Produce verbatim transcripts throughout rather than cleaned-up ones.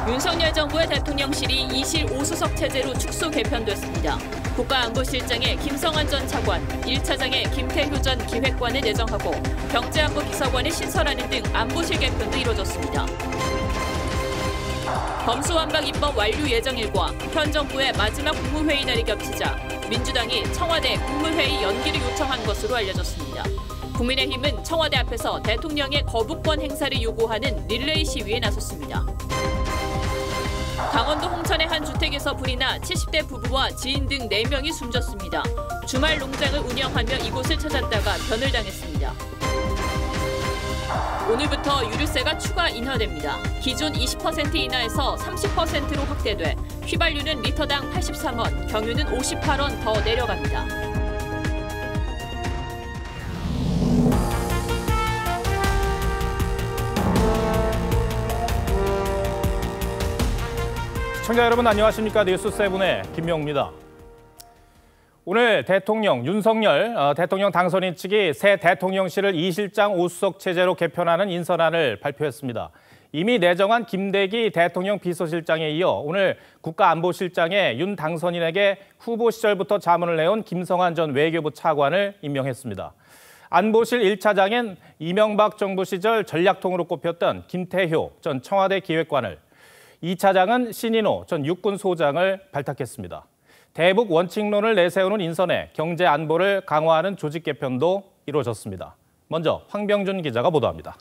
윤석열 정부의 대통령실이 이실 오수석 체제로 축소 개편됐습니다. 국가안보실장에 김성한 전 차관, 일 차장에 김태효 전 기획관을 내정하고 경제안보 비서관을 신설하는 등 안보실 개편도 이뤄졌습니다. 검수완박 입법 완료 예정일과 현 정부의 마지막 국무회의 날이 겹치자 민주당이 청와대 국무회의 연기를 요청한 것으로 알려졌습니다. 국민의힘은 청와대 앞에서 대통령의 거부권 행사를 요구하는 릴레이 시위에 나섰습니다. 강원도 홍천의 한 주택에서 불이 나 칠십 대 부부와 지인 등 네 명이 숨졌습니다. 주말 농장을 운영하며 이곳을 찾았다가 변을 당했습니다. 오늘부터 유류세가 추가 인하됩니다. 기존 이십 퍼센트 인하에서 삼십 퍼센트로 확대돼 휘발유는 리터당 팔십삼 원, 경유는 오십팔 원 더 내려갑니다. 시청자 여러분 안녕하십니까? 뉴스세븐의 김명우입니다. 오늘 대통령 윤석열 어, 대통령 당선인 측이 새 대통령실을 이실장 오수석 체제로 개편하는 인선안을 발표했습니다. 이미 내정한 김대기 대통령 비서실장에 이어 오늘 국가안보실장에 윤 당선인에게 후보 시절부터 자문을 내온 김성한 전 외교부 차관을 임명했습니다. 안보실 일 차장엔 이명박 정부 시절 전략통으로 꼽혔던 김태효 전 청와대 기획관을, 이 차장은 신인호 전 육군 소장을 발탁했습니다. 대북 원칙론을 내세우는 인선에 경제 안보를 강화하는 조직 개편도 이루어졌습니다. 먼저 황병준 기자가 보도합니다.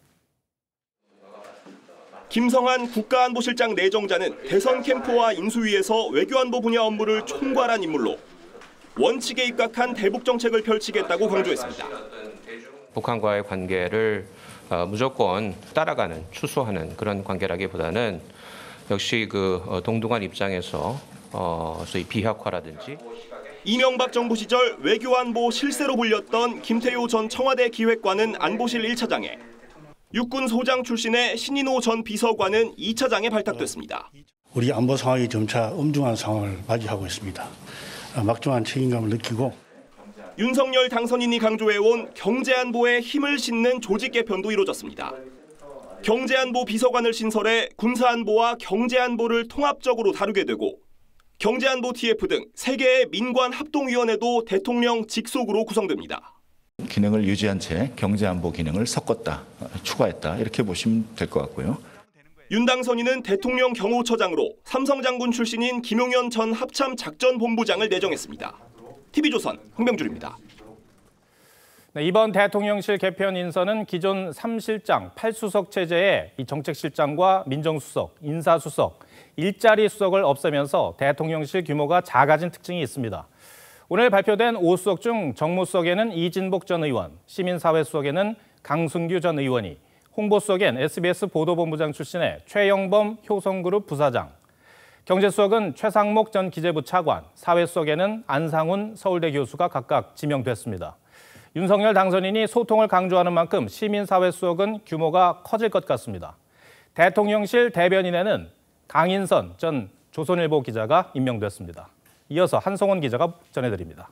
김성한 국가안보실장 내정자는 대선 캠프와 인수위에서 외교안보 분야 업무를 총괄한 인물로 원칙에 입각한 대북 정책을 펼치겠다고 강조했습니다. 북한과의 관계를 무조건 따라가는, 추수하는 그런 관계라기보다는 역시 그 동등한 입장에서 어, 소위 비핵화라든지. 이명박 정부 시절 외교안보 실세로 불렸던 김태효 전 청와대 기획관은 안보실 일 차장에, 육군 소장 출신의 신인호 전 비서관은 이 차장에 발탁됐습니다. 우리 안보 상황이 점차 엄중한 상황을 맞이하고 있습니다. 막중한 책임감을 느끼고 윤석열 당선인이 강조해온 경제안보에 힘을 싣는 조직 개편도 이루어졌습니다. 경제안보 비서관을 신설해 군사안보와 경제안보를 통합적으로 다루게 되고 경제안보 티에프 등 세 개의 민관 합동위원회도 대통령 직속으로 구성됩니다. 기능을 유지한 채 경제안보 기능을 섞었다, 추가했다 이렇게 보시면 될 것 같고요. 윤 당선인은 대통령 경호처장으로 삼성장군 출신인 김용현 전 합참 작전본부장을 내정했습니다. 티비조선 황병준입니다. 네, 이번 대통령실 개편 인선은 기존 삼 실장 팔 수석 체제의 이 정책실장과 민정수석, 인사수석, 일자리 수석을 없애면서 대통령실 규모가 작아진 특징이 있습니다. 오늘 발표된 오 수석 중 정무수석에는 이진복 전 의원, 시민사회수석에는 강순규 전 의원이, 홍보수석엔 에스비에스 보도본부장 출신의 최영범 효성그룹 부사장, 경제수석은 최상목 전 기재부 차관, 사회수석에는 안상훈 서울대 교수가 각각 지명됐습니다. 윤석열 당선인이 소통을 강조하는 만큼 시민사회수석은 규모가 커질 것 같습니다. 대통령실 대변인에는 강인선 전 조선일보 기자가 임명됐습니다. 이어서 한성원 기자가 전해드립니다.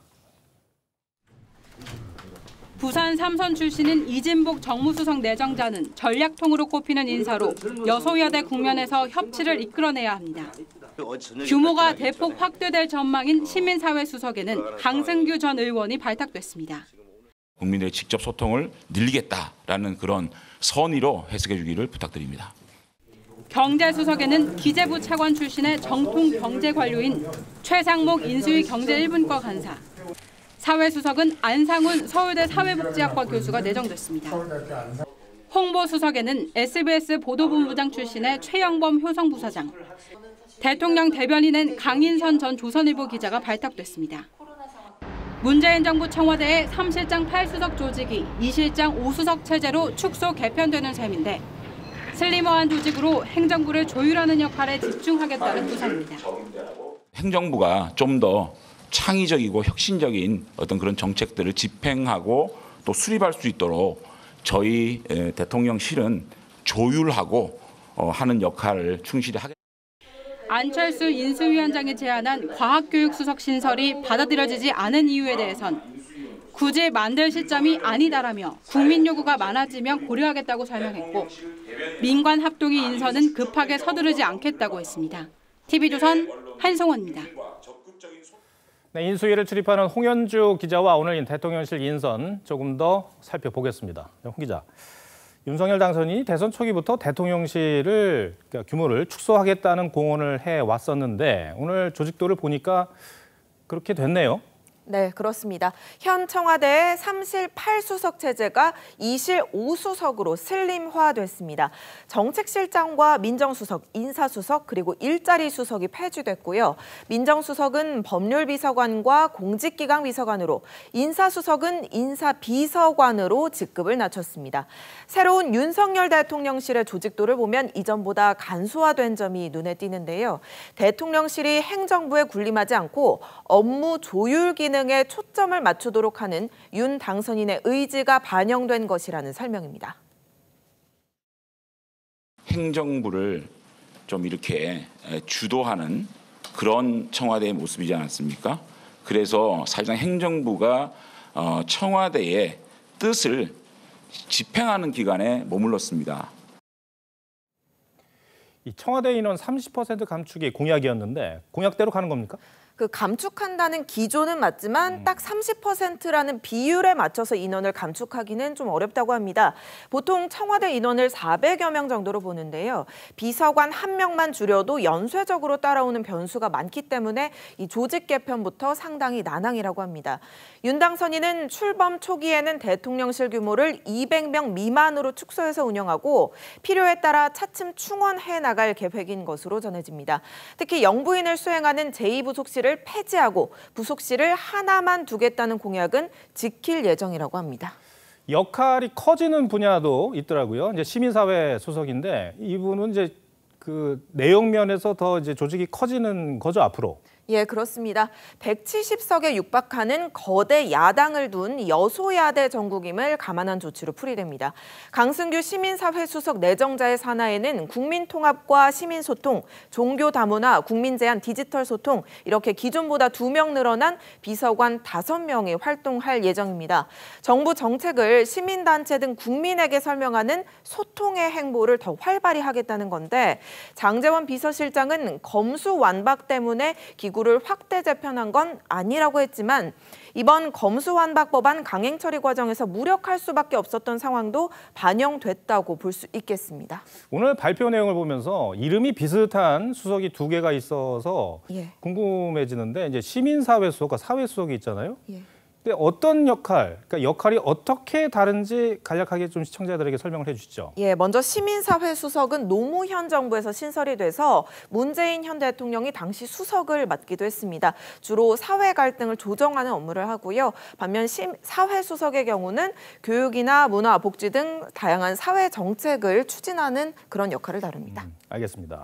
부산 삼선 출신인 이진복 정무수석 내정자는 전략통으로 꼽히는 인사로 여소야대 국면에서 협치를 이끌어내야 합니다. 규모가 대폭 확대될 전망인 시민사회수석에는 강승규 전 의원이 발탁됐습니다. 국민들의 직접 소통을 늘리겠다라는 그런 선의로 해석해 주기를 부탁드립니다. 경제수석에는 기재부 차관 출신의 정통 경제관료인 최상목 인수위 경제 일 분과 간사, 사회수석은 안상훈 서울대 사회복지학과 교수가 내정됐습니다. 홍보수석에는 에스비에스 보도본부장 출신의 최영범 효성부사장, 대통령 대변인은 강인선 전 조선일보 기자가 발탁됐습니다. 문재인 정부 청와대의 삼 실장 팔 수석 조직이 이 실장 오 수석 체제로 축소 개편되는 셈인데 슬리머한 조직으로 행정부를 조율하는 역할에 집중하겠다는 구상입니다. 행정부가 좀 더 창의적이고 혁신적인 어떤 그런 정책들을 집행하고 또 수립할 수 있도록 저희 대통령실은 조율하고 하는 역할을 충실히 하겠습니다. 안철수 인수위원장이 제안한 과학교육수석 신설이 받아들여지지 않은 이유에 대해선 굳이 만들 시점이 아니다라며 국민 요구가 많아지면 고려하겠다고 설명했고 민관 합동의 인선은 급하게 서두르지 않겠다고 했습니다. 티비조선 한송원입니다. 네, 인수위를 출입하는 홍현주 기자와 오늘 대통령실 인선 조금 더 살펴보겠습니다. 홍 기자, 윤석열 당선인이 대선 초기부터 대통령실을 그러니까 규모를 축소하겠다는 공언을 해왔었는데 오늘 조직도를 보니까 그렇게 됐네요. 네, 그렇습니다. 현 청와대의 삼실 팔수석 체제가 이실 오수석으로 슬림화됐습니다. 정책실장과 민정수석, 인사수석 그리고 일자리 수석이 폐지됐고요. 민정수석은 법률비서관과 공직기강비서관으로, 인사수석은 인사비서관으로 직급을 낮췄습니다. 새로운 윤석열 대통령실의 조직도를 보면 이전보다 간소화된 점이 눈에 띄는데요. 대통령실이 행정부에 군림하지 않고 업무 조율 기능 에 초점을 맞추도록 하는 윤 당선인의 의지가 반영된 것이라는 설명입니다. 행정부를 좀 이렇게 주도하는 그런 청와대의 모습이지 않았습니까? 그래서 사실상 행정부가 청와대의 뜻을 집행하는 기관에 머물렀습니다. 이 청와대 인원 삼십 퍼센트 감축이 공약이었는데 공약대로 가는 겁니까? 그 감축한다는 기조는 맞지만 음. 딱 삼십 퍼센트라는 비율에 맞춰서 인원을 감축하기는 좀 어렵다고 합니다. 보통 청와대 인원을 사백여 명 정도로 보는데요. 비서관 한 명만 줄여도 연쇄적으로 따라오는 변수가 많기 때문에 이 조직 개편부터 상당히 난항이라고 합니다. 윤 당선인은 출범 초기에는 대통령실 규모를 이백 명 미만으로 축소해서 운영하고 필요에 따라 차츰 충원해 나갈 계획인 것으로 전해집니다. 특히 영부인을 수행하는 제이 부속실을 폐지하고 부속실을 하나만 두겠다는 공약은 지킬 예정이라고 합니다. 역할이 커지는 분야도 있더라고요. 이제 시민사회 수석인데 이분은 이제 그 내용 면에서 더 이제 조직이 커지는 거죠, 앞으로. 예, 그렇습니다. 백칠십 석에 육박하는 거대 야당을 둔 여소야대 정국임을 감안한 조치로 풀이됩니다. 강승규 시민사회 수석 내정자의 산하에는 국민통합과 시민소통, 종교다문화, 국민제안, 디지털소통 이렇게 기존보다 두 명 늘어난 비서관 다섯 명이 활동할 예정입니다. 정부 정책을 시민단체 등 국민에게 설명하는 소통의 행보를 더 활발히 하겠다는 건데 장제원 비서실장은 검수완박 때문에 기구를 확대 재편한 건 아니라고 했지만 이번 검수완박 법안 강행 처리 과정에서 무력할 수밖에 없었던 상황도 반영됐다고 볼 수 있겠습니다. 오늘 발표 내용을 보면서 이름이 비슷한 수석이 두 개가 있어서 예. 궁금해지는데 이제 시민사회 수석과 사회 수석이 있잖아요. 예. 근데 어떤 역할, 그러니까 역할이 어떻게 다른지 간략하게 좀 시청자들에게 설명을 해주시죠. 예, 먼저 시민사회 수석은 노무현 정부에서 신설이 돼서 문재인 현 대통령이 당시 수석을 맡기도 했습니다. 주로 사회 갈등을 조정하는 업무를 하고요. 반면 시, 사회 수석의 경우는 교육이나 문화, 복지 등 다양한 사회 정책을 추진하는 그런 역할을 다룹니다. 음, 알겠습니다.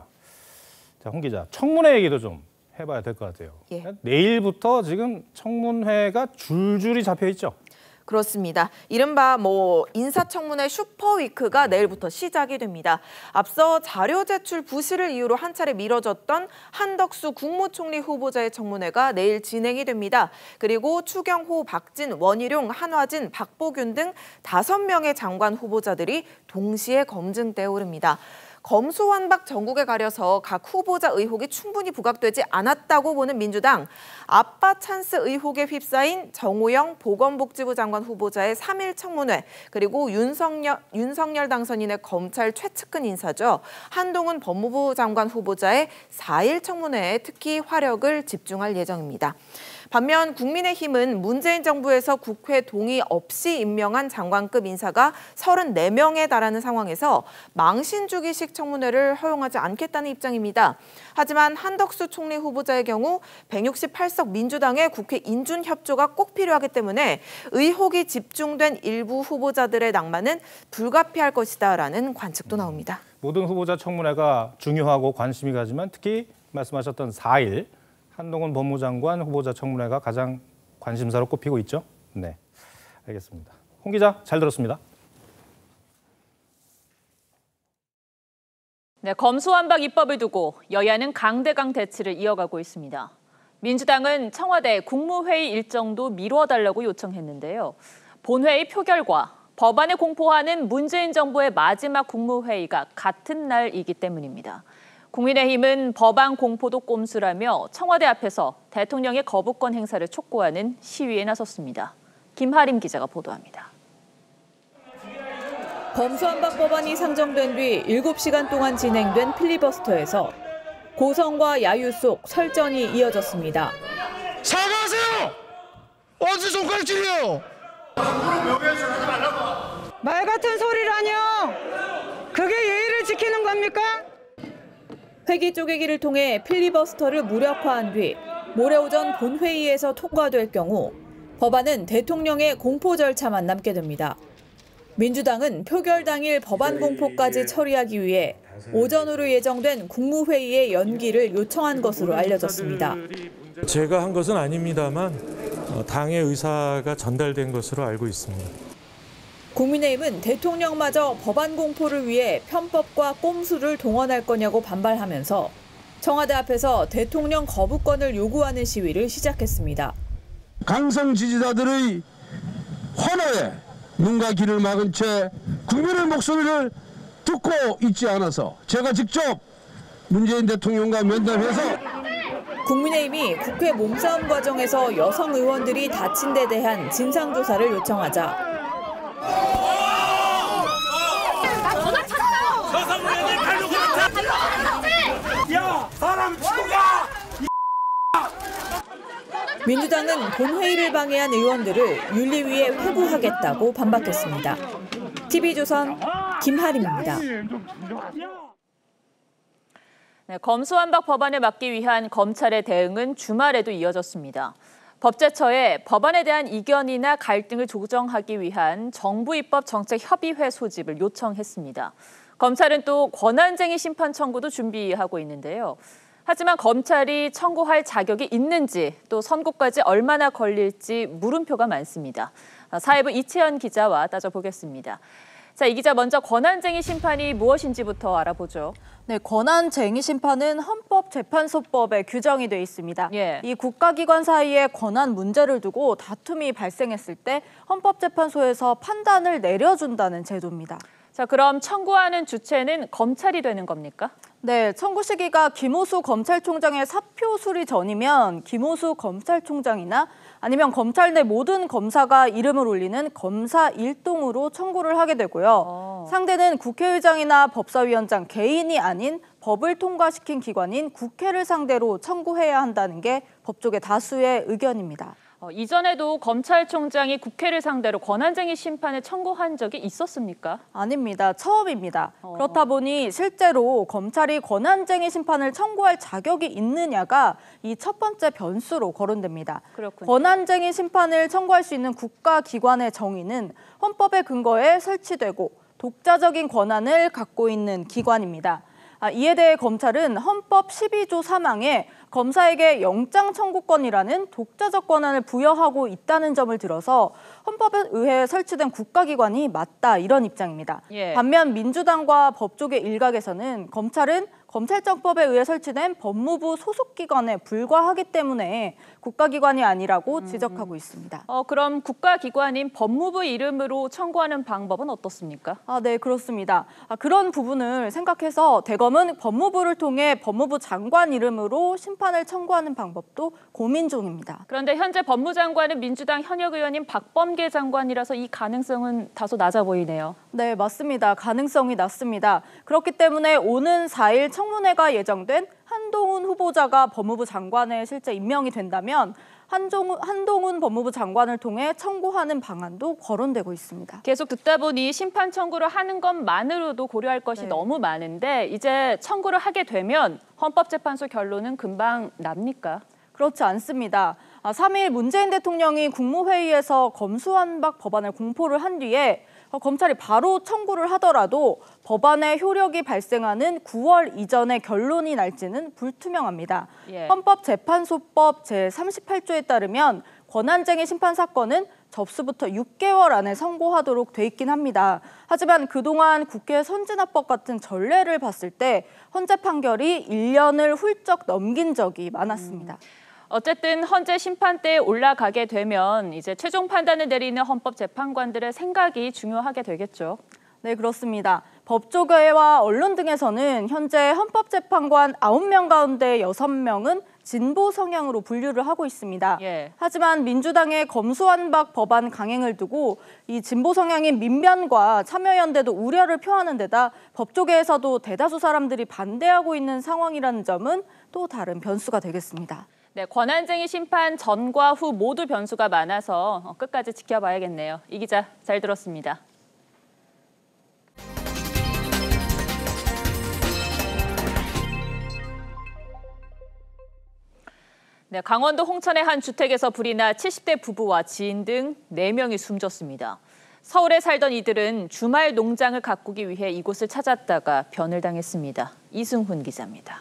자, 홍 기자, 청문회 얘기도 좀 해봐야 될 것 같아요. 예. 내일부터 지금 청문회가 줄줄이 잡혀 있죠. 그렇습니다. 이른바 뭐 인사청문회 슈퍼위크가 내일부터 시작이 됩니다. 앞서 자료 제출 부실을 이유로 한 차례 미뤄졌던 한덕수 국무총리 후보자의 청문회가 내일 진행이 됩니다. 그리고 추경호, 박진, 원희룡, 한화진, 박보균 등 다섯 명의 장관 후보자들이 동시에 검증대에 오릅니다. 검수완박 전국에 가려서 각 후보자 의혹이 충분히 부각되지 않았다고 보는 민주당, 아빠 찬스 의혹에 휩싸인 정호영 보건복지부 장관 후보자의 삼 일 청문회, 그리고 윤석열, 윤석열 당선인의 검찰 최측근 인사죠. 한동훈 법무부 장관 후보자의 사 일 청문회에 특히 화력을 집중할 예정입니다. 반면 국민의힘은 문재인 정부에서 국회 동의 없이 임명한 장관급 인사가 서른네 명에 달하는 상황에서 망신주기식 청문회를 허용하지 않겠다는 입장입니다. 하지만 한덕수 총리 후보자의 경우 백육십팔 석 민주당의 국회 인준 협조가 꼭 필요하기 때문에 의혹이 집중된 일부 후보자들의 낭만은 불가피할 것이다라는 관측도 나옵니다. 모든 후보자 청문회가 중요하고 관심이 가지만 특히 말씀하셨던 사 일 한동훈 법무장관 후보자 청문회가 가장 관심사로 꼽히고 있죠. 네, 알겠습니다. 홍 기자, 잘 들었습니다. 네, 검수완박 입법을 두고 여야는 강대강 대치를 이어가고 있습니다. 민주당은 청와대 국무회의 일정도 미뤄달라고 요청했는데요. 본회의 표결과 법안을 공포하는 문재인 정부의 마지막 국무회의가 같은 날이기 때문입니다. 국민의힘은 법안 공포도 꼼수라며 청와대 앞에서 대통령의 거부권 행사를 촉구하는 시위에 나섰습니다. 김하림 기자가 보도합니다. 검수완박 법안이 상정된 뒤 일곱 시간 동안 진행된 필리버스터에서 고성과 야유 속 설전이 이어졌습니다. 사과하세요! 어디서 손가락질이에요? 말 같은 소리라뇨! 그게 예의를 지키는 겁니까? 회기 쪼개기를 통해 필리버스터를 무력화한 뒤 모레 오전 본회의에서 통과될 경우 법안은 대통령의 공포 절차만 남게 됩니다. 민주당은 표결 당일 법안 공포까지 처리하기 위해 오전으로 예정된 국무회의의 연기를 요청한 것으로 알려졌습니다. 제가 한 것은 아닙니다만 당의 의사가 전달된 것으로 알고 있습니다. 국민의힘은 대통령마저 법안 공포를 위해 편법과 꼼수를 동원할 거냐고 반발하면서 청와대 앞에서 대통령 거부권을 요구하는 시위를 시작했습니다. 강성 지지자들의 환호에 눈과 귀를 막은 채 국민의 목소리를 듣고 있지 않아서 제가 직접 문재인 대통령과 면담해서 국민의힘이 국회 몸싸움 과정에서 여성 의원들이 다친 데 대한 진상조사를 요청하자 야, 사람 죽고 가! 민주당은 본회의를 방해한 의원들을 윤리위에 회부하겠다고 반박했습니다. 티비조선 김하림입니다. 네, 검수완박 법안을 막기 위한 검찰의 대응은 주말에도 이어졌습니다. 법제처에 법안에 대한 이견이나 갈등을 조정하기 위한 정부 입법 정책 협의회 소집을 요청했습니다. 검찰은 또 권한쟁의 심판 청구도 준비하고 있는데요. 하지만 검찰이 청구할 자격이 있는지 또 선고까지 얼마나 걸릴지 물음표가 많습니다. 사회부 이채연 기자와 따져보겠습니다. 자, 이 기자 먼저 권한쟁의 심판이 무엇인지부터 알아보죠. 네, 권한쟁의 심판은 헌법재판소법에 규정이 돼 있습니다. 예. 이 국가기관 사이에 권한 문제를 두고 다툼이 발생했을 때 헌법재판소에서 판단을 내려준다는 제도입니다. 자, 그럼 청구하는 주체는 검찰이 되는 겁니까? 네, 청구 시기가 김오수 검찰총장의 사표 수리 전이면 김오수 검찰총장이나 아니면 검찰 내 모든 검사가 이름을 올리는 검사 일동으로 청구를 하게 되고요. 어. 상대는 국회의장이나 법사위원장 개인이 아닌 법을 통과시킨 기관인 국회를 상대로 청구해야 한다는 게 법조계 다수의 의견입니다. 어, 이전에도 검찰총장이 국회를 상대로 권한쟁의 심판을 청구한 적이 있었습니까? 아닙니다. 처음입니다. 어. 그렇다 보니 실제로 검찰이 권한쟁의 심판을 청구할 자격이 있느냐가 이 첫 번째 변수로 거론됩니다. 그렇군요. 권한쟁의 심판을 청구할 수 있는 국가기관의 정의는 헌법의 근거에 설치되고 독자적인 권한을 갖고 있는 기관입니다. 아, 이에 대해 검찰은 헌법 십이 조 삼 항에 검사에게 영장 청구권이라는 독자적 권한을 부여하고 있다는 점을 들어서 헌법에 의해 설치된 국가기관이 맞다 이런 입장입니다. 예. 반면 민주당과 법조계 일각에서는 검찰은 검찰청법에 의해 설치된 법무부 소속기관에 불과하기 때문에 국가기관이 아니라고 지적하고 있습니다. 어, 그럼 국가기관인 법무부 이름으로 청구하는 방법은 어떻습니까? 아, 네, 그렇습니다. 아, 그런 부분을 생각해서 대검은 법무부를 통해 법무부 장관 이름으로 심판을 청구하는 방법도 고민 중입니다. 그런데 현재 법무장관은 민주당 현역 의원인 박범계 장관이라서 이 가능성은 다소 낮아 보이네요. 네, 맞습니다. 가능성이 낮습니다. 그렇기 때문에 오는 사 일 청문회가 예정된 한동훈 후보자가 법무부 장관에 실제 임명이 된다면 한종훈, 한동훈 법무부 장관을 통해 청구하는 방안도 거론되고 있습니다. 계속 듣다 보니 심판 청구를 하는 것만으로도 고려할 것이 네. 너무 많은데 이제 청구를 하게 되면 헌법재판소 결론은 금방 납니까? 그렇지 않습니다. 삼 일 문재인 대통령이 국무회의에서 검수완박 법안을 공포를 한 뒤에 검찰이 바로 청구를 하더라도 법안의 효력이 발생하는 구월 이전에 결론이 날지는 불투명합니다. 예. 헌법재판소법 제삼십팔 조에 따르면 권한쟁의 심판 사건은 접수부터 육 개월 안에 선고하도록 돼 있긴 합니다. 하지만 그동안 국회 선진화법 같은 전례를 봤을 때 헌재 판결이 일 년을 훌쩍 넘긴 적이 많았습니다. 음. 어쨌든 헌재 심판대에 올라가게 되면 이제 최종 판단을 내리는 헌법재판관들의 생각이 중요하게 되겠죠. 네, 그렇습니다. 법조계와 언론 등에서는 현재 헌법재판관 아홉 명 가운데 여섯 명은 진보 성향으로 분류를 하고 있습니다. 예. 하지만 민주당의 검수완박 법안 강행을 두고 이 진보 성향인 민변과 참여연대도 우려를 표하는 데다 법조계에서도 대다수 사람들이 반대하고 있는 상황이라는 점은 또 다른 변수가 되겠습니다. 네, 권한쟁의 심판 전과 후 모두 변수가 많아서 끝까지 지켜봐야겠네요. 이 기자 잘 들었습니다. 네, 강원도 홍천의 한 주택에서 불이 나 칠십 대 부부와 지인 등 네 명이 숨졌습니다. 서울에 살던 이들은 주말 농장을 가꾸기 위해 이곳을 찾았다가 변을 당했습니다. 이승훈 기자입니다.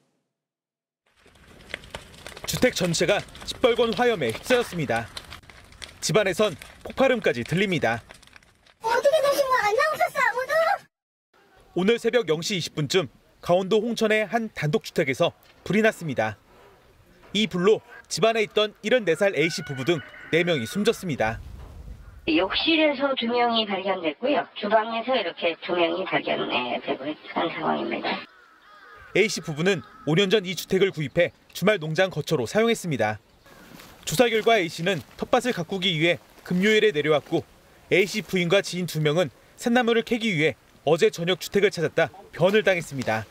주택 전체가 시뻘건 화염에 휩싸였습니다. 집안에선 폭발음까지 들립니다. 어떻게 되신 거 안 나오셨어 아무도? 오늘 새벽 영 시 이십 분쯤 강원도 홍천의 한 단독주택에서 불이 났습니다. 이 불로 집안에 있던 일흔네 살 A씨 부부 등 네 명이 숨졌습니다. 욕실에서 두 명이 발견됐고요. 주방에서 이렇게 두 명이 발견되고 한 상황입니다. A씨 부부는 오 년 전 이 주택을 구입해 주말 농장 거처로 사용했습니다. 조사 결과 A씨는 텃밭을 가꾸기 위해 금요일에 내려왔고 A씨 부인과 지인 두 명은 쇳나무를 캐기 위해 어제 저녁 주택을 찾았다 변을 당했습니다.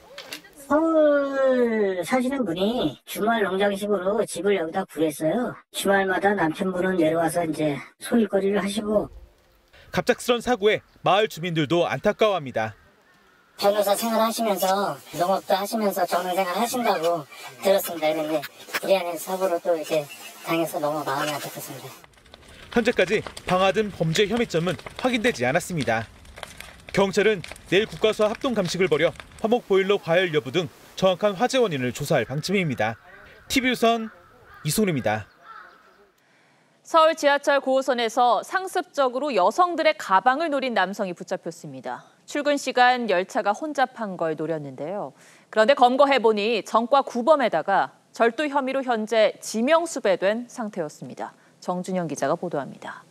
서울 사시는 분이 주말 농장식으로 집을 여기다 구했어요. 주말마다 남편분은 내려와서 이제 소일거리를 하시고. 갑작스런 사고에 마을 주민들도 안타까워합니다. 변호사 생활하시면서 농업도 하시면서 정릉생활 하신다고 들었습니다. 그런데 불의한 사고로 또 이렇게 당해서 너무 마음이 안타깝습니다. 현재까지 방화든 범죄 혐의점은 확인되지 않았습니다. 경찰은 내일 국가수와 합동 감식을 벌여 화목 보일러 과열 여부 등 정확한 화재 원인을 조사할 방침입니다. 티비조선 이승훈입니다. 서울 지하철 구 호선에서 상습적으로 여성들의 가방을 노린 남성이 붙잡혔습니다. 출근 시간 열차가 혼잡한 걸 노렸는데요. 그런데 검거해보니 전과 구범에다가 절도 혐의로 현재 지명 수배된 상태였습니다. 정준영 기자가 보도합니다.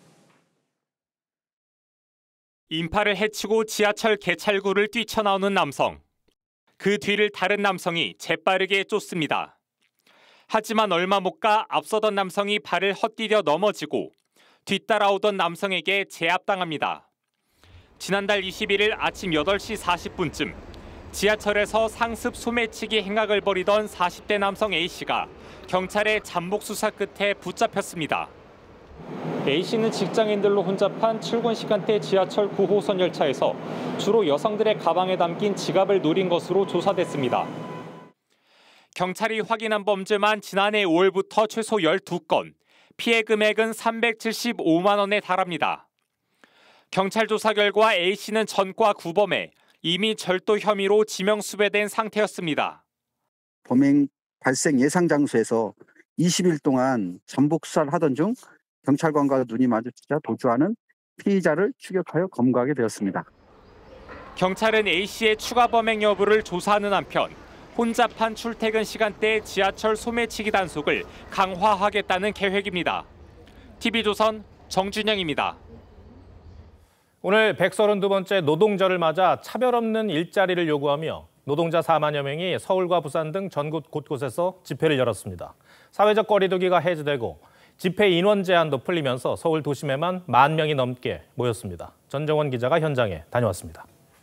인파를 해치고 지하철 개찰구를 뛰쳐나오는 남성. 그 뒤를 다른 남성이 재빠르게 쫓습니다. 하지만 얼마 못 가 앞서던 남성이 발을 헛디뎌 넘어지고 뒤따라오던 남성에게 제압당합니다. 지난달 이십일 일 아침 여덟 시 사십 분쯤 지하철에서 상습 소매치기 행각을 벌이던 사십 대 남성 A씨가 경찰의 잠복 수사 끝에 붙잡혔습니다. A씨는 직장인들로 혼잡한 출근 시간대 지하철 구 호선 열차에서 주로 여성들의 가방에 담긴 지갑을 노린 것으로 조사됐습니다. 경찰이 확인한 범죄만 지난해 오월부터 최소 열두 건, 피해 금액은 삼백칠십오만 원에 달합니다. 경찰 조사 결과 A씨는 전과 구범에 이미 절도 혐의로 지명 수배된 상태였습니다. 범행 발생 예상 장소에서 이십 일 동안 잠복 수사를 하던 중 경찰관과 눈이 마주치자 도주하는 피의자를 추격하여 검거하게 되었습니다. 경찰은 A씨의 추가 범행 여부를 조사하는 한편 혼잡한 출퇴근 시간대 지하철 소매치기 단속을 강화하겠다는 계획입니다. 티비조선 정준영입니다. 오늘 백삼십이 번째 노동절을 맞아 차별 없는 일자리를 요구하며 노동자 사만여 명이 서울과 부산 등 전국 곳곳에서 집회를 열었습니다. 사회적 거리두기가 해제되고 집회 인원 제한도 풀리면서 서울 도심에만 만 명이 넘게 모였습니다. 전정원 기자가 현장에 다녀왔습니다.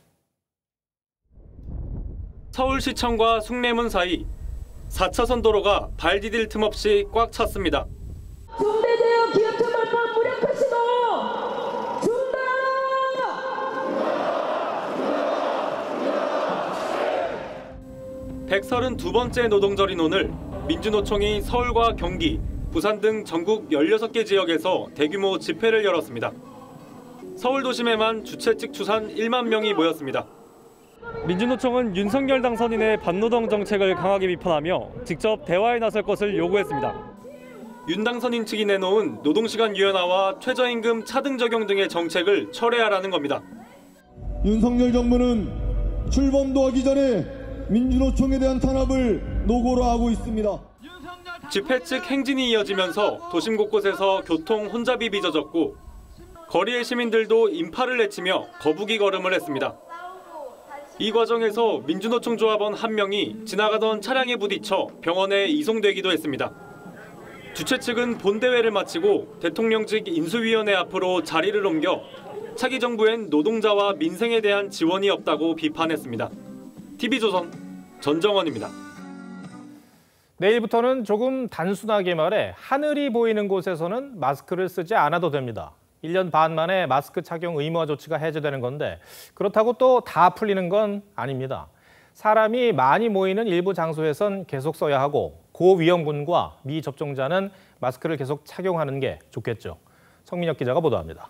서울시청과 숭례문 사이 사 차선 도로가 발 디딜 틈 없이 꽉 찼습니다. 중대재해 기업처벌법 무력화시도 중단! 백삼십이 번째 노동절인 오늘 민주노총이 서울과 경기, 부산 등 전국 열여섯 개 지역에서 대규모 집회를 열었습니다. 서울 도심에만 주최 측 추산 일만 명이 모였습니다. 민주노총은 윤석열 당선인의 반노동 정책을 강하게 비판하며 직접 대화에 나설 것을 요구했습니다. 윤 당선인 측이 내놓은 노동시간 유연화와 최저임금 차등 적용 등의 정책을 철회하라는 겁니다. 윤석열 정부는 출범도 하기 전에 민주노총에 대한 탄압을 노고로 하고 있습니다. 집회 측 행진이 이어지면서 도심 곳곳에서 교통 혼잡이 빚어졌고 거리의 시민들도 인파를 내치며 거부기 걸음을 했습니다. 이 과정에서 민주노총 조합원 한 명이 지나가던 차량에 부딪혀 병원에 이송되기도 했습니다. 주최 측은 본대회를 마치고 대통령직 인수위원회 앞으로 자리를 옮겨 차기 정부엔 노동자와 민생에 대한 지원이 없다고 비판했습니다. 티비조선 전정원입니다. 내일부터는 조금 단순하게 말해 하늘이 보이는 곳에서는 마스크를 쓰지 않아도 됩니다. 일 년 반 만에 마스크 착용 의무화 조치가 해제되는 건데 그렇다고 또 다 풀리는 건 아닙니다. 사람이 많이 모이는 일부 장소에선 계속 써야 하고 고위험군과 미접종자는 마스크를 계속 착용하는 게 좋겠죠. 성민혁 기자가 보도합니다.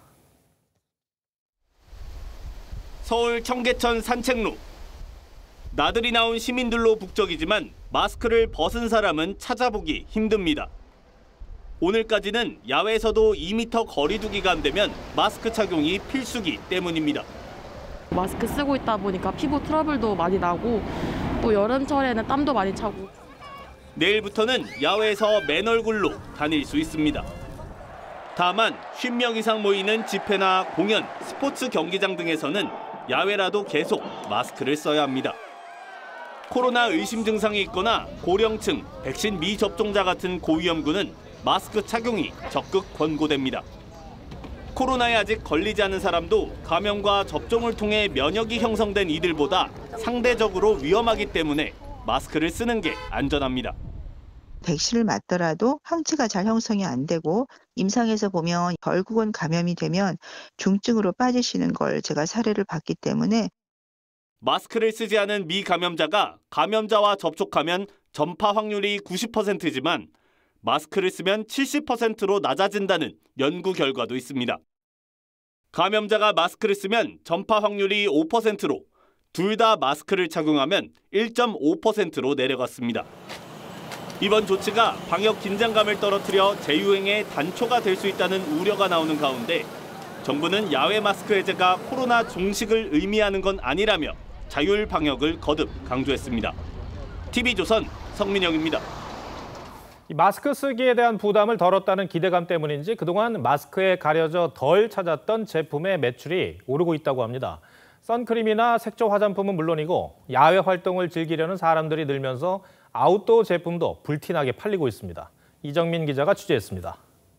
서울 청계천 산책로. 나들이 나온 시민들로 북적이지만 마스크를 벗은 사람은 찾아보기 힘듭니다. 오늘까지는 야외에서도 이 미터 거리 두기가 안 되면 마스크 착용이 필수기 때문입니다. 마스크 쓰고 있다 보니까 피부 트러블도 많이 나고 또 여름철에는 땀도 많이 차고. 내일부터는 야외에서 맨 얼굴로 다닐 수 있습니다. 다만 오십 명 이상 모이는 집회나 공연, 스포츠 경기장 등에서는 야외라도 계속 마스크를 써야 합니다. 코로나 의심 증상이 있거나 고령층, 백신 미접종자 같은 고위험군은 마스크 착용이 적극 권고됩니다. 코로나에 아직 걸리지 않은 사람도 감염과 접종을 통해 면역이 형성된 이들보다 상대적으로 위험하기 때문에 마스크를 쓰는 게 안전합니다. 백신을 맞더라도 항체가 잘 형성이 안 되고 임상에서 보면 결국은 감염이 되면 중증으로 빠지시는 걸 제가 사례를 봤기 때문에 마스크를 쓰지 않은 미감염자가 감염자와 접촉하면 전파 확률이 구십 퍼센트지만 마스크를 쓰면 칠십 퍼센트로 낮아진다는 연구 결과도 있습니다. 감염자가 마스크를 쓰면 전파 확률이 오 퍼센트로 둘 다 마스크를 착용하면 일 점 오 퍼센트로 내려갔습니다. 이번 조치가 방역 긴장감을 떨어뜨려 재유행의 단초가 될 수 있다는 우려가 나오는 가운데 정부는 야외 마스크 해제가 코로나 종식을 의미하는 건 아니라며 자율 방역을 거듭 강조했습니다. 티비조선 성민영입니다. 마스크 쓰기에 대한 부담을 덜었다는 기대감 때문인지 그동안 마스크에 가려져 덜 찾았던 제품의 매출이 오르고 있다고 합니다. 선크림이나 색조 화장품은 물론이고 야외 활동을 즐기려는 사람들이 늘면서 아웃도어 제품도 불티나게 팔리고 있습니다. 이정민 기자가 취재했습니다.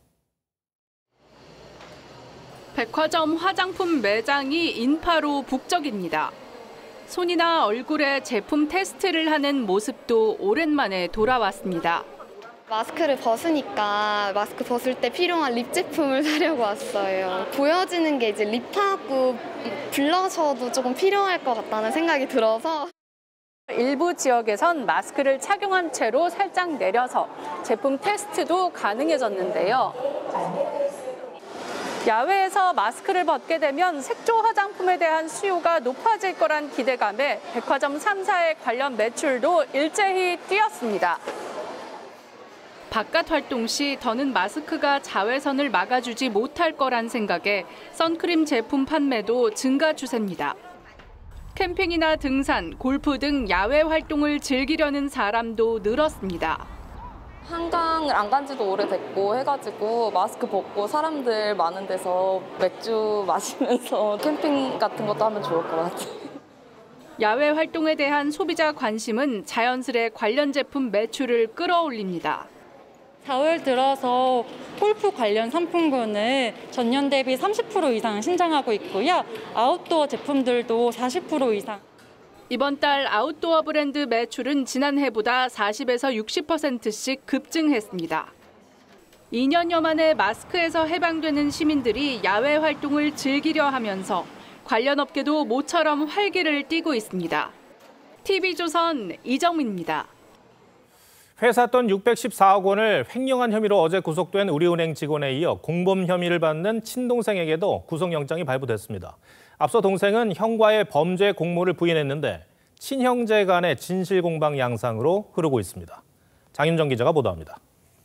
백화점 화장품 매장이 인파로 북적입니다. 손이나 얼굴에 제품 테스트를 하는 모습도 오랜만에 돌아왔습니다. 마스크를 벗으니까 마스크 벗을 때 필요한 립 제품을 사려고 왔어요. 보여지는 게 이제 립하고 블러셔도 조금 필요할 것 같다는 생각이 들어서. 일부 지역에선 마스크를 착용한 채로 살짝 내려서 제품 테스트도 가능해졌는데요. 야외에서 마스크를 벗게 되면 색조 화장품에 대한 수요가 높아질 거란 기대감에 백화점 삼 사의 관련 매출도 일제히 뛰었습니다. 바깥 활동 시 더는 마스크가 자외선을 막아주지 못할 거란 생각에 선크림 제품 판매도 증가 추세입니다. 캠핑이나 등산, 골프 등 야외 활동을 즐기려는 사람도 늘었습니다. 한강을 안 간 지도 오래됐고 해가지고 마스크 벗고 사람들 많은 데서 맥주 마시면서 캠핑 같은 것도 하면 좋을 것 같아요. 야외 활동에 대한 소비자 관심은 자연스레 관련 제품 매출을 끌어올립니다. 사월 들어서 골프 관련 상품군을 전년 대비 삼십 퍼센트 이상 신장하고 있고요. 아웃도어 제품들도 사십 퍼센트 이상. 이번 달 아웃도어 브랜드 매출은 지난해보다 사십에서 육십 퍼센트씩 급증했습니다. 이 년여 만에 마스크에서 해방되는 시민들이 야외 활동을 즐기려 하면서 관련 업계도 모처럼 활기를 띠고 있습니다. 티비조선 이정민입니다. 회사 돈 육백십사억 원을 횡령한 혐의로 어제 구속된 우리은행 직원에 이어 공범 혐의를 받는 친동생에게도 구속영장이 발부됐습니다. 앞서 동생은 형과의 범죄 공모를 부인했는데 친형제 간의 진실공방 양상으로 흐르고 있습니다. 장윤정 기자가 보도합니다.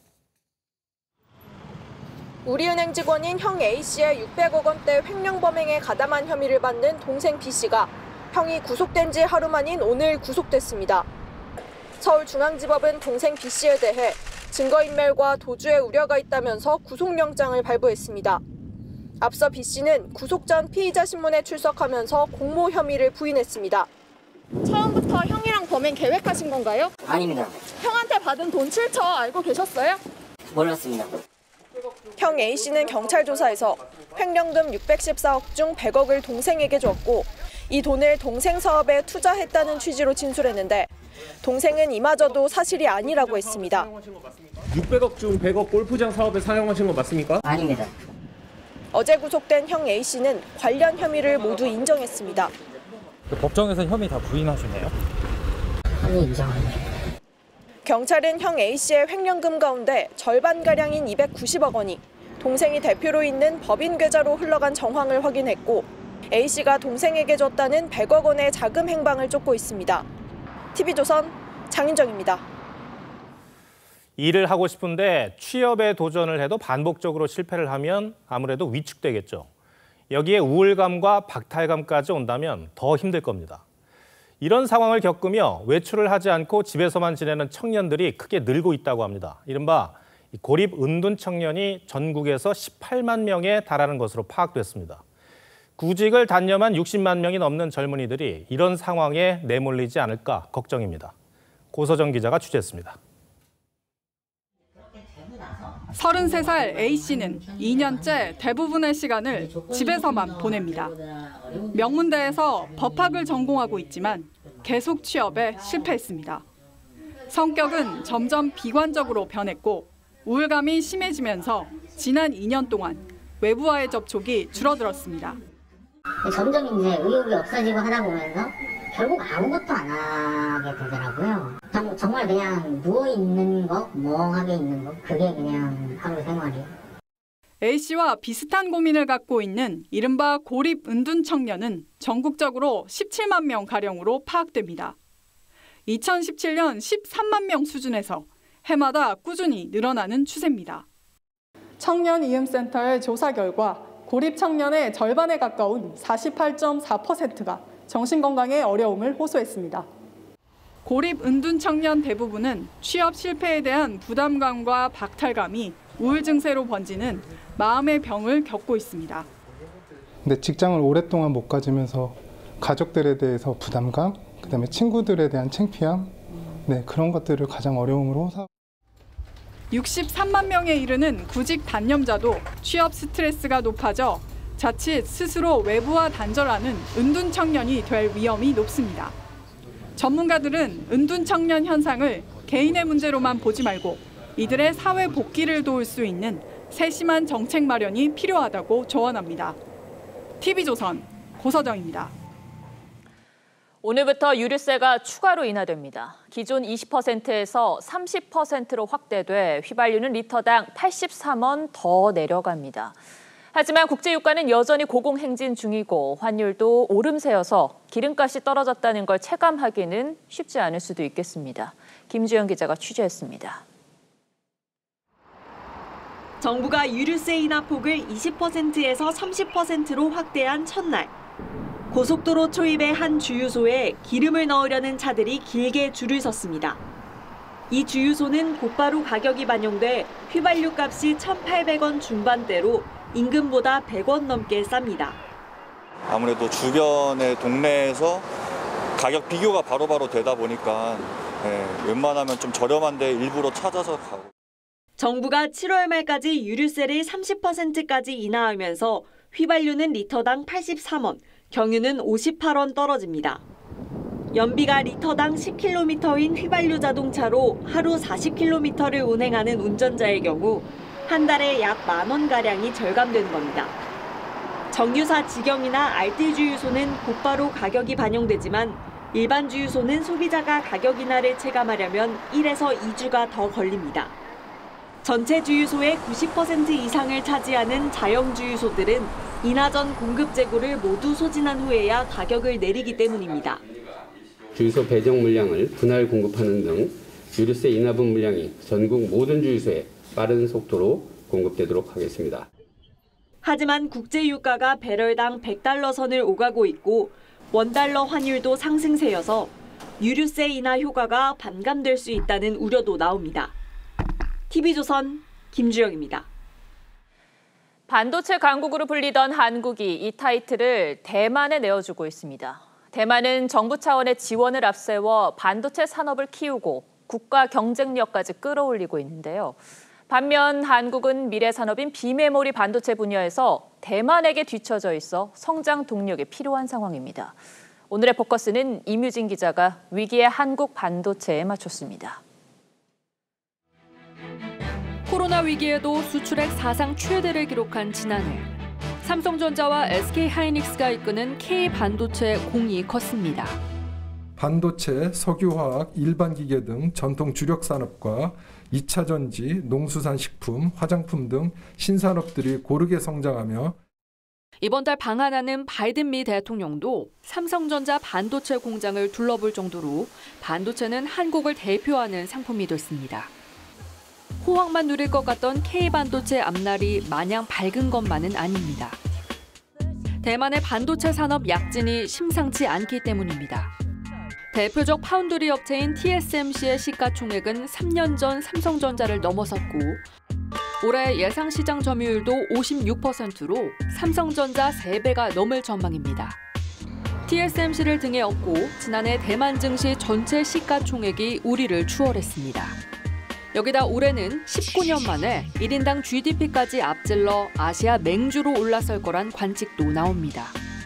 우리은행 직원인 형 A씨의 육백억 원대 횡령 범행에 가담한 혐의를 받는 동생 B씨가 형이 구속된 지 하루 만인 오늘 구속됐습니다. 서울중앙지법은 동생 B씨에 대해 증거인멸과 도주의 우려가 있다면서 구속영장을 발부했습니다. 앞서 B 씨는 구속 전 피의자 신문에 출석하면서 공모 혐의를 부인했습니다. 처음부터 형이랑 범행 계획하신 건가요? 아닙니다. 형한테 받은 돈 칠천 알고 계셨어요? 몰랐습니다. 형 A 씨는 경찰 조사에서 횡령금 육백십사억 중 백억을 동생에게 줬고 이 돈을 동생 사업에 투자했다는 취지로 진술했는데 동생은 이마저도 사실이 아니라고 했습니다. 육백억 중 백억 골프장 사업에 사용하신 건 맞습니까? 아닙니다. 어제 구속된 형 A 씨는 관련 혐의를 모두 인정했습니다. 법정에서 혐의 다 부인하시네요? 혐의 인정합니다. 경찰은 형 A 씨의 횡령금 가운데 절반가량인 이백구십억 원이 동생이 대표로 있는 법인 계좌로 흘러간 정황을 확인했고 A 씨가 동생에게 줬다는 백억 원의 자금 행방을 쫓고 있습니다. 티비조선 장윤정입니다. 일을 하고 싶은데 취업에 도전을 해도 반복적으로 실패를 하면 아무래도 위축되겠죠. 여기에 우울감과 박탈감까지 온다면 더 힘들 겁니다. 이런 상황을 겪으며 외출을 하지 않고 집에서만 지내는 청년들이 크게 늘고 있다고 합니다. 이른바 고립 은둔 청년이 전국에서 십팔만 명에 달하는 것으로 파악됐습니다. 구직을 단념한 육십만 명이 넘는 젊은이들이 이런 상황에 내몰리지 않을까 걱정입니다. 고서정 기자가 취재했습니다. 서른세 살 A 씨는 이 년째 대부분의 시간을 집에서만 보냅니다. 명문대에서 법학을 전공하고 있지만 계속 취업에 실패했습니다. 성격은 점점 비관적으로 변했고 우울감이 심해지면서 지난 이 년 동안 외부와의 접촉이 줄어들었습니다. 점점 이제 의욕이 없어지고 하다 보면서 결국 아무것도 안 하게 되더라고요. 정말 그냥 누워있는 거, 멍하게 있는 거, 그게 그냥 하루 생활이에요. A 씨와 비슷한 고민을 갖고 있는 이른바 고립 은둔 청년은 전국적으로 십칠만 명가량으로 파악됩니다. 이천십칠 년 십삼만 명 수준에서 해마다 꾸준히 늘어나는 추세입니다. 청년이음센터의 조사 결과 고립 청년의 절반에 가까운 사십팔 점 사 퍼센트가 정신건강에 어려움을 호소했습니다. 고립 은둔 청년 대부분은 취업 실패에 대한 부담감과 박탈감이 우울 증세로 번지는 마음의 병을 겪고 있습니다. 근데 직장을 오랫동안 못 가지면서 가족들에 대해서 부담감, 그다음에 친구들에 대한 창피함, 네, 그런 것들을 가장 어려움으로 사. 육십삼만 명에 이르는 구직 단념자도 취업 스트레스가 높아져 자칫 스스로 외부와 단절하는 은둔 청년이 될 위험이 높습니다. 전문가들은 은둔 청년 현상을 개인의 문제로만 보지 말고 이들의 사회 복귀를 도울 수 있는 세심한 정책 마련이 필요하다고 조언합니다. 티비조선 고서정입니다. 오늘부터 유류세가 추가로 인하됩니다. 기존 이십 퍼센트에서 삼십 퍼센트로 확대돼 휘발유는 리터당 팔십삼 원 더 내려갑니다. 하지만 국제유가는 여전히 고공행진 중이고 환율도 오름세여서 기름값이 떨어졌다는 걸 체감하기는 쉽지 않을 수도 있겠습니다. 김주영 기자가 취재했습니다. 정부가 유류세 인하 폭을 이십 퍼센트에서 삼십 퍼센트로 확대한 첫날. 고속도로 초입의 한 주유소에 기름을 넣으려는 차들이 길게 줄을 섰습니다. 이 주유소는 곧바로 가격이 반영돼 휘발유 값이 천팔백 원 중반대로 임금보다 백 원 넘게 쌉니다. 아무래도 주변의 동네에서 가격 비교가 바로바로 되다 보니까 예, 웬만하면 좀 저렴한데 일부러 찾아서 가고. 정부가 칠월 말까지 유류세를 삼십 퍼센트까지 인하하면서 휘발유는 리터당 팔십삼 원, 경유는 오십팔 원 떨어집니다. 연비가 리터당 십 킬로미터인 휘발유 자동차로 하루 사십 킬로미터를 운행하는 운전자의 경우 한 달에 약 만 원가량이 절감되는 겁니다. 정유사 직영이나 알뜰 주유소는 곧바로 가격이 반영되지만 일반 주유소는 소비자가 가격 인하를 체감하려면 일에서 이 주가 더 걸립니다. 전체 주유소의 구십 퍼센트 이상을 차지하는 자영 주유소들은 인하 전 공급 재고를 모두 소진한 후에야 가격을 내리기 때문입니다. 주유소 배정 물량을 분할 공급하는 등 유류세 인하분 물량이 전국 모든 주유소에 빠른 속도로 공급되도록 하겠습니다. 하지만 국제유가가 배럴당 백 달러 선을 오가고 있고 원달러 환율도 상승세여서 유류세 인하 효과가 반감될 수 있다는 우려도 나옵니다. 티비조선 김주영입니다. 반도체 강국으로 불리던 한국이 이 타이틀을 대만에 내어주고 있습니다. 대만은 정부 차원의 지원을 앞세워 반도체 산업을 키우고 국가 경쟁력까지 끌어올리고 있는데요. 반면 한국은 미래 산업인 비메모리 반도체 분야에서 대만에게 뒤처져 있어 성장 동력이 필요한 상황입니다. 오늘의 포커스는 임유진 기자가 위기의 한국 반도체에 맞췄습니다. 코로나 위기에도 수출액 사상 최대를 기록한 지난해. 삼성전자와 에스케이하이닉스가 이끄는 K반도체의 공이 컸습니다. 반도체, 석유화학, 일반기계 등 전통 주력 산업과 이 차 전지, 농수산식품, 화장품 등 신산업들이 고르게 성장하며 이번 달 방한하는 바이든 미 대통령도 삼성전자 반도체 공장을 둘러볼 정도로 반도체는 한국을 대표하는 상품이 됐습니다. 호황만 누릴 것 같던 K반도체 앞날이 마냥 밝은 것만은 아닙니다. 대만의 반도체 산업 약진이 심상치 않기 때문입니다. 대표적 파운드리 업체인 티에스엠씨의 시가총액은 삼 년 전 삼성전자를 넘어섰고 올해 예상 시장 점유율도 오십육 퍼센트로 삼성전자 세 배가 넘을 전망입니다. 티에스엠씨를 등에 업고 지난해 대만 증시 전체 시가총액이 우리를 추월했습니다. 여기다 올해는 십구 년 만에 일 인당 지디피까지 앞질러 아시아 맹주로 올라설 거란 관측도 나옵니다.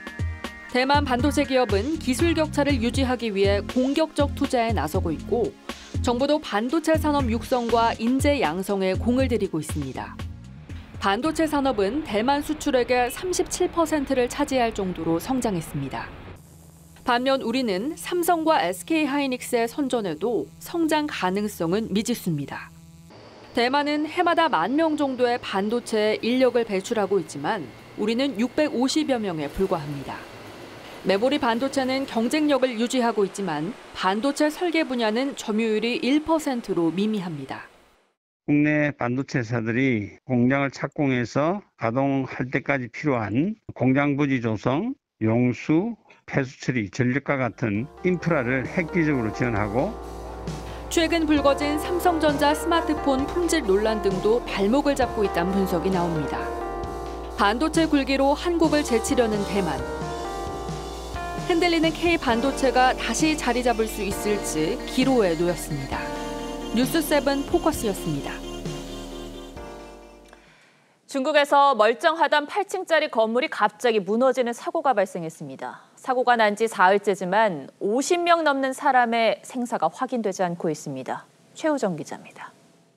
대만 반도체 기업은 기술 격차를 유지하기 위해 공격적 투자에 나서고 있고 정부도 반도체 산업 육성과 인재 양성에 공을 들이고 있습니다. 반도체 산업은 대만 수출액의 삼십칠 퍼센트를 차지할 정도로 성장했습니다. 반면 우리는 삼성과 에스케이하이닉스의 선전에도 성장 가능성은 미지수입니다. 대만은 해마다 만 명 정도의 반도체 인력을 배출하고 있지만 우리는 육백오십여 명에 불과합니다. 메모리 반도체는 경쟁력을 유지하고 있지만 반도체 설계 분야는 점유율이 일 퍼센트로 미미합니다. 국내 반도체사들이 공장을 착공해서 가동할 때까지 필요한 공장 부지 조성, 용수, 폐수 처리, 전력과 같은 인프라를 획기적으로 지원하고 최근 불거진 삼성전자 스마트폰 품질 논란 등도 발목을 잡고 있다는 분석이 나옵니다. 반도체 굴기로 한국을 제치려는 대만. 흔들리는 K반도체가 다시 자리 잡을 수 있을지 기로에 놓였습니다. 뉴스세븐 포커스였습니다. 중국에서 멀쩡하던 팔 층짜리 건물이 갑자기 무너지는 사고가 발생했습니다. 사고가 난 지 사흘째지만 오십 명 넘는 사람의 생사가 확인되지 않고 있습니다. 최우정 기자입니다.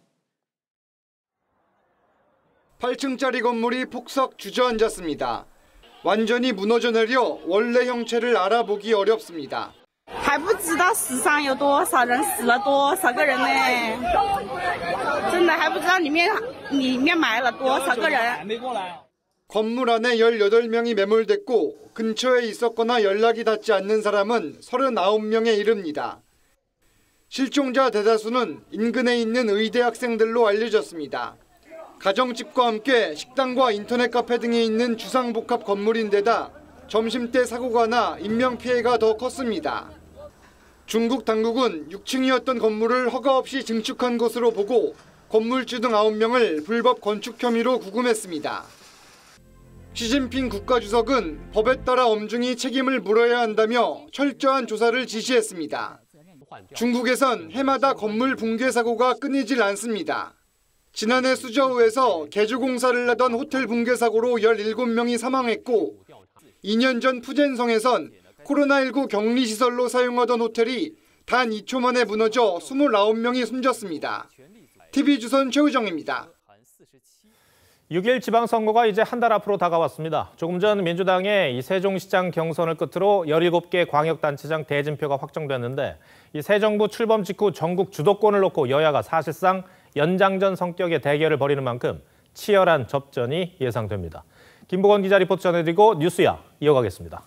팔 층짜리 건물이 폭삭 주저앉았습니다. 완전히 무너져 내려 원래 형체를 알아보기 어렵습니다. 还不知道死伤有多少人，死了多少个人呢？真的还不知道里面里面埋了多少个人。 건물 안에 열여덟 명이 매몰됐고 근처에 있었거나 연락이 닿지 않는 사람은 서른아홉 명에 이릅니다. 실종자 대다수는 인근에 있는 의대 학생들로 알려졌습니다. 가정집과 함께 식당과 인터넷 카페 등이 있는 주상복합 건물인데다 점심때 사고가 나 인명피해가 더 컸습니다. 중국 당국은 육 층이었던 건물을 허가 없이 증축한 것으로 보고 건물주 등 아홉 명을 불법 건축 혐의로 구금했습니다. 시진핑 국가주석은 법에 따라 엄중히 책임을 물어야 한다며 철저한 조사를 지시했습니다. 중국에선 해마다 건물 붕괴 사고가 끊이질 않습니다. 지난해 수저우에서 개조공사를 하던 호텔 붕괴 사고로 열일곱 명이 사망했고 이 년 전 푸젠성에선 코로나십구 격리시설로 사용하던 호텔이 단 이 초 만에 무너져 이십구 명이 숨졌습니다. 티비조선 최우정입니다. 육 일 지방선거가 이제 한 달 앞으로 다가왔습니다. 조금 전 민주당의 이 세종시장 경선을 끝으로 열일곱 개 광역단체장 대진표가 확정됐는데 이 새 정부 출범 직후 전국 주도권을 놓고 여야가 사실상 연장전 성격의 대결을 벌이는 만큼 치열한 접전이 예상됩니다. 김보건 기자 리포트 전해드리고 뉴스야 이어가겠습니다.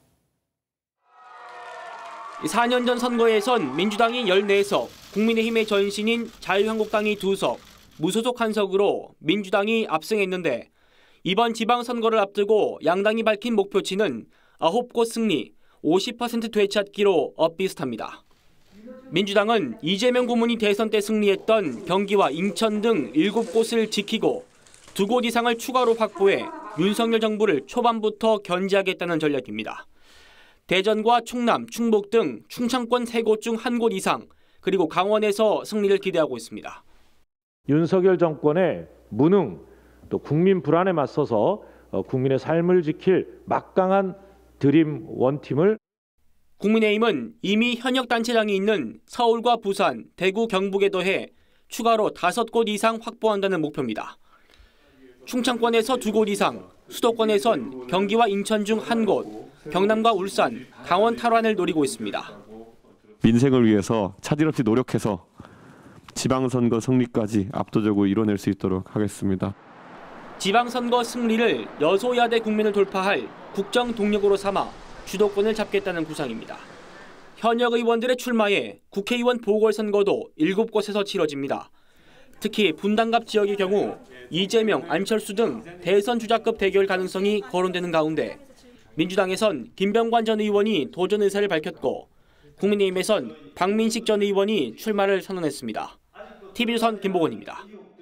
사 년 전 선거에선 민주당이 열네 석, 국민의힘의 전신인 자유한국당이 두 석, 무소속 한 석으로 민주당이 압승했는데 이번 지방선거를 앞두고 양당이 밝힌 목표치는 아홉 곳 승리, 오십 퍼센트 되찾기로 엇비슷합니다. 민주당은 이재명 고문이 대선 때 승리했던 경기와 인천 등 일곱 곳을 지키고 두 곳 이상을 추가로 확보해 윤석열 정부를 초반부터 견제하겠다는 전략입니다. 대전과 충남, 충북 등 충청권 세 곳 중 한 곳 이상, 그리고 강원에서 승리를 기대하고 있습니다. 윤석열 정권의 무능, 또 국민 불안에 맞서서 국민의 삶을 지킬 막강한 드림 원팀을 국민의힘은 이미 현역 단체장이 있는 서울과 부산, 대구, 경북에 더해 추가로 다섯 곳 이상 확보한다는 목표입니다. 충청권에서 두 곳 이상, 수도권에선 경기와 인천 중 한 곳, 경남과 울산, 강원 탈환을 노리고 있습니다. 민생을 위해서 차질 없이 노력해서 지방선거 승리까지 압도적으로 이뤄낼 수 있도록 하겠습니다. 지방선거 승리를 여소야대 국면을 돌파할 국정 동력으로 삼아 주도권을 잡겠다는 구상입니다. 현역 의원들의 출마에 국회의원 보궐선거도 일곱 곳에서 치러집니다. 특히 분당갑 지역의 경우 이재명, 안철수 등 대선 주자급 대결 가능성이 거론되는 가운데 민주당에선 김병관 전 의원이 도전 의사를 밝혔고 국민의힘에선 박민식 전 의원이 출마를 선언했습니다. 티비조선 김보건입니다.